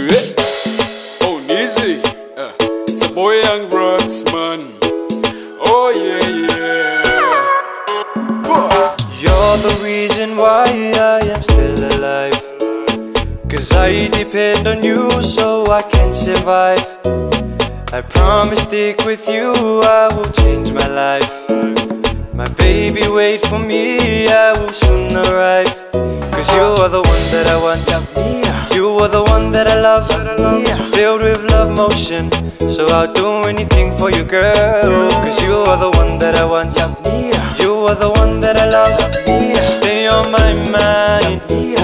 Oh, Nizy, it's a boy young Irax, man. Oh yeah, yeah. You're the reason why I am still alive, 'cause I depend on you so I can survive. I promise stick with you, I will change my life. My baby, wait for me, I will soon arrive. 'Cause you are the one that I want, you are the one that I love, filled with love motion, so I'll do anything for you, girl. 'Cause you are the one that I want, you are the one that I love, stay on my mind.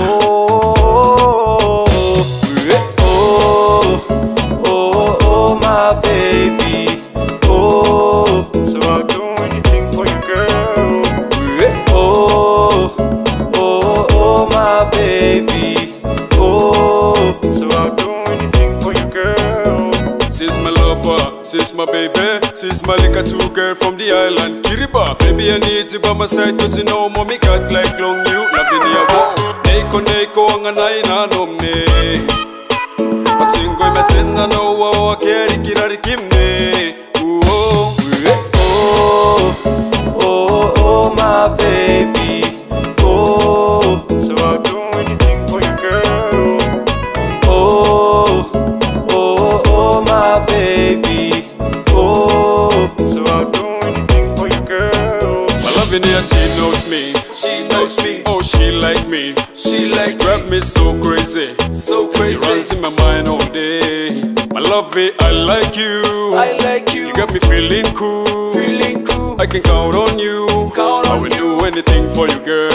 Oh, my baby, so I'll do anything for you, girl. My baby, so I'll do anything for you, girl. She's my lover, she's my baby, she's my liquor too, girl from the island Kiribati. Baby, I need you by my side, 'cause you know mommy got like long you. Lavi ni abo, neko anganai na nomne. Masingo imetenda no wa keri kirari kimne. Oh, my baby, so I'll do anything for you, girl. Oh, my baby, so I'll do anything for you, girl. My love in here, she knows me. She knows me. Oh, she like me. She like me. Drive me so crazy, So crazy. She runs in my mind all day. My love it, I like you. I like you. You got me feeling cool. Feeling cool. I can count on you. Count on I will do anything for you, girl.